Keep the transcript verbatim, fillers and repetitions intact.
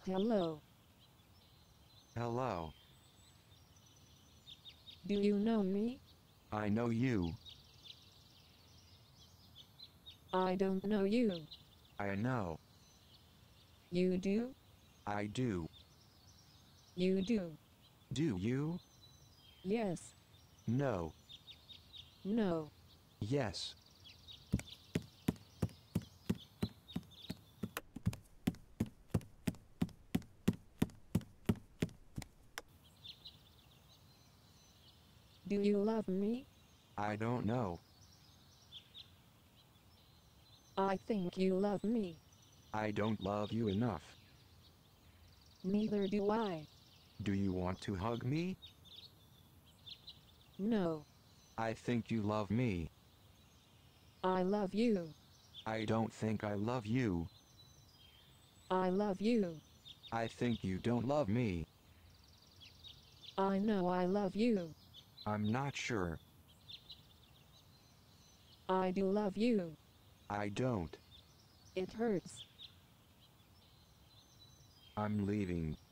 Hello. Hello. Do you know me? I know you. I don't know you. I know. You do? I do. You do. Do you? Yes. No. No. Yes. Do you love me? I don't know. I think you love me. I don't love you enough. Neither do I. Do you want to hug me? No. I think you love me. I love you. I don't think I love you. I love you. I think you don't love me. I know I love you. I'm not sure. I do love you. I don't. It hurts. I'm leaving.